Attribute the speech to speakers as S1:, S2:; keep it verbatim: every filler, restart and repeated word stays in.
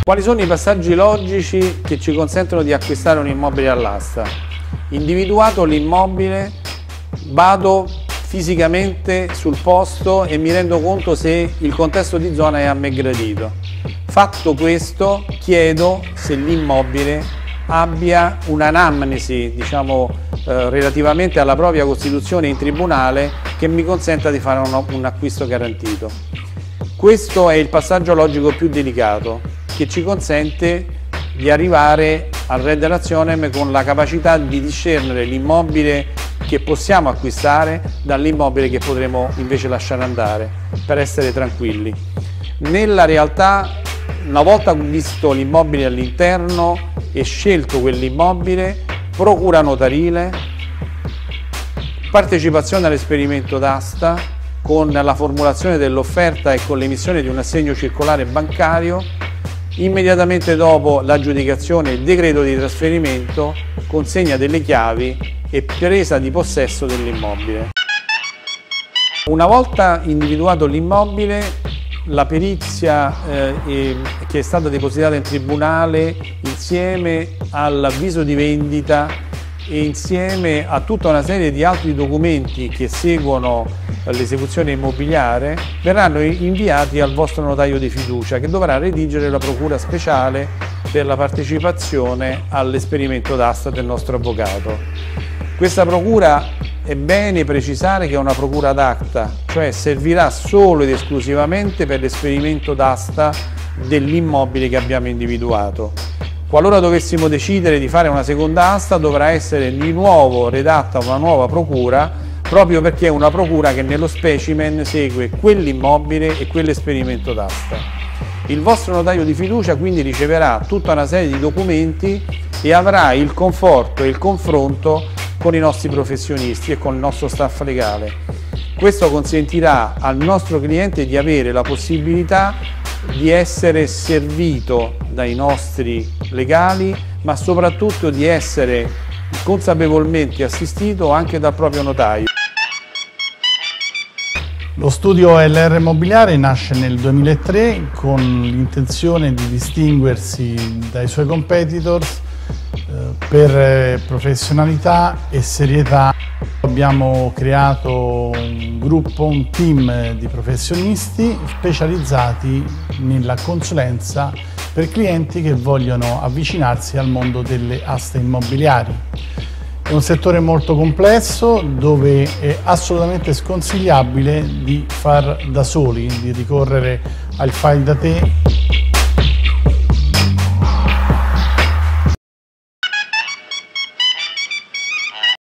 S1: Quali sono i passaggi logici che ci consentono di acquistare un immobile all'asta? Individuato l'immobile, vado fisicamente sul posto e mi rendo conto se il contesto di zona è a me gradito. Fatto questo, chiedo se l'immobile abbia un'anamnesi, diciamo, eh, relativamente alla propria costituzione in tribunale che mi consenta di fare un, un acquisto garantito. Questo è il passaggio logico più delicato, che ci consente di arrivare al Re dell'Azionem con la capacità di discernere l'immobile che possiamo acquistare dall'immobile che potremo invece lasciare andare, per essere tranquilli. Nella realtà, una volta visto l'immobile all'interno e scelto quell'immobile, procura notarile, partecipazione all'esperimento d'asta con la formulazione dell'offerta e con l'emissione di un assegno circolare bancario, immediatamente dopo l'aggiudicazione e il decreto di trasferimento, consegna delle chiavi e presa di possesso dell'immobile. Una volta individuato l'immobile, la perizia eh, che è stata depositata in tribunale insieme all'avviso di vendita e insieme a tutta una serie di altri documenti che seguono l'esecuzione immobiliare verranno inviati al vostro notaio di fiducia, che dovrà redigere la procura speciale per la partecipazione all'esperimento d'asta del nostro avvocato. Questa procura è bene precisare che è una procura ad acta, cioè servirà solo ed esclusivamente per l'esperimento d'asta dell'immobile che abbiamo individuato. Qualora dovessimo decidere di fare una seconda asta, dovrà essere di nuovo redatta una nuova procura, proprio perché è una procura che nello specimen segue quell'immobile e quell'esperimento d'asta. Il vostro notaio di fiducia quindi riceverà tutta una serie di documenti e avrà il conforto e il confronto con i nostri professionisti e con il nostro staff legale. Questo consentirà al nostro cliente di avere la possibilità di essere servito dai nostri legali, ma soprattutto di essere consapevolmente assistito anche dal proprio notaio.
S2: Lo studio L R Immobiliare nasce nel duemilatré con l'intenzione di distinguersi dai suoi competitors eh, per professionalità e serietà. Abbiamo creato un gruppo, un team di professionisti specializzati nella consulenza per clienti che vogliono avvicinarsi al mondo delle aste immobiliari. È un settore molto complesso dove è assolutamente sconsigliabile di far da soli, di ricorrere al fai da te.